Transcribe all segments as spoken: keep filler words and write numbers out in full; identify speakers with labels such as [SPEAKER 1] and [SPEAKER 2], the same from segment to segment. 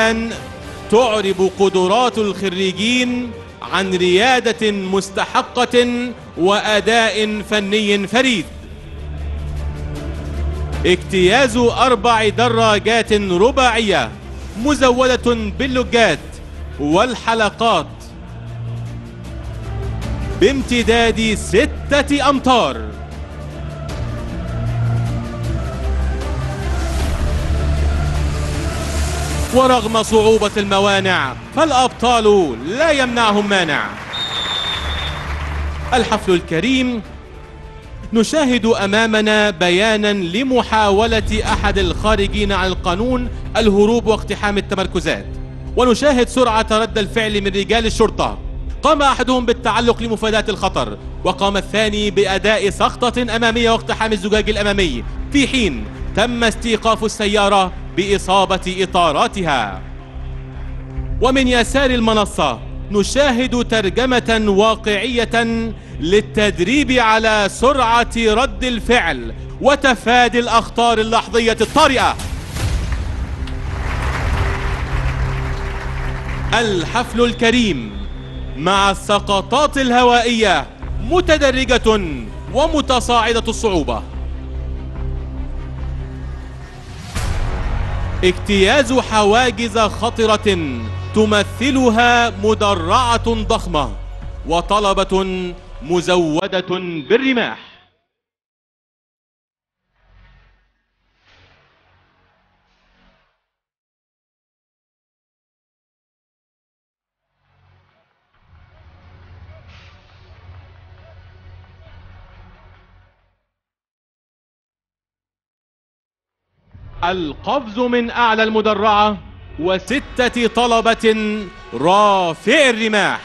[SPEAKER 1] والآن تعرب قدرات الخريجين عن ريادة مستحقة وأداء فني فريد. اجتياز أربع دراجات رباعية مزودة باللجات والحلقات بامتداد ستة أمتار. ورغم صعوبة الموانع فالأبطال لا يمنعهم مانع. الحفل الكريم نشاهد أمامنا بيانا لمحاولة أحد الخارجين عن القانون الهروب واقتحام التمركزات، ونشاهد سرعة رد الفعل من رجال الشرطة. قام أحدهم بالتعلق لمفاداة الخطر، وقام الثاني بأداء سقطة أمامية واقتحام الزجاج الأمامي، في حين تم استيقاف السيارة بإصابة إطاراتها. ومن يسار المنصة نشاهد ترجمة واقعية للتدريب على سرعة رد الفعل وتفادي الأخطار اللحظية الطارئة. الحفل الكريم مع السقطات الهوائية متدرجة ومتصاعدة الصعوبة. اجتياز حواجز خطرة تمثلها مدرعة ضخمة وطلبة مزودة بالرماح. القفز من أعلى المدرعة وستة طلبة رافع الرماح.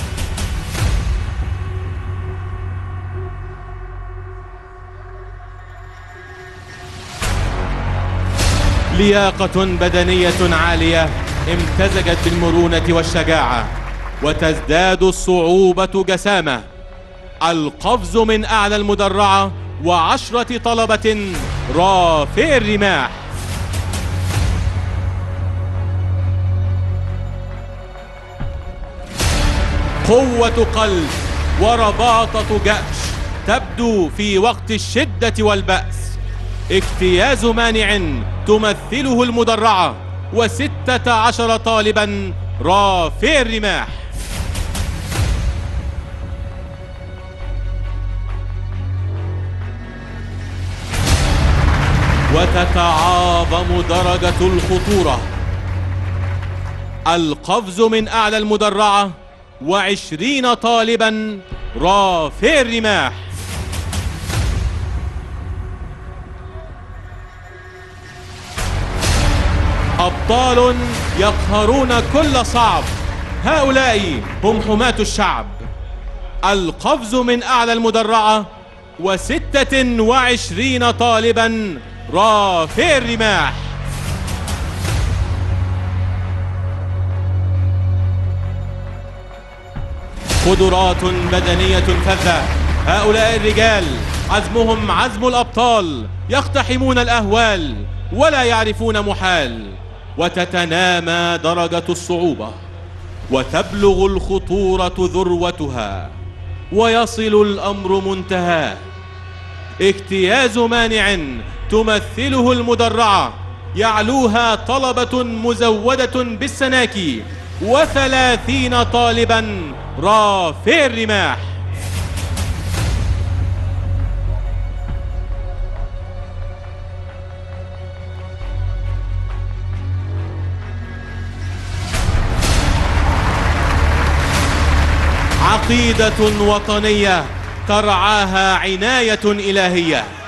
[SPEAKER 1] لياقة بدنية عالية امتزجت بالمرونة والشجاعة، وتزداد الصعوبة جسامة. القفز من أعلى المدرعة وعشرة طلبة رافع الرماح. قوة قلب ورباطة جأش تبدو في وقت الشدة والبأس. اجتياز مانع تمثله المدرعة وستة عشر طالبا رافع الرماح. وتتعاظم درجة الخطورة. القفز من أعلى المدرعة وعشرين طالبا رافع الرماح. أبطال يقهرون كل صعب، هؤلاء هم حماة الشعب. القفز من أعلى المدرعة وستة وعشرين طالبا رافع الرماح. قدرات بدنية فذة، هؤلاء الرجال عزمهم عزم الأبطال، يقتحمون الأهوال ولا يعرفون محال. وتتنامى درجة الصعوبة وتبلغ الخطورة ذروتها ويصل الأمر منتهاه. اجتياز مانع تمثله المدرعة يعلوها طلبة مزودة بالسناكي وثلاثين طالبا رافع الرماح. عقيدة وطنية ترعاها عناية إلهية.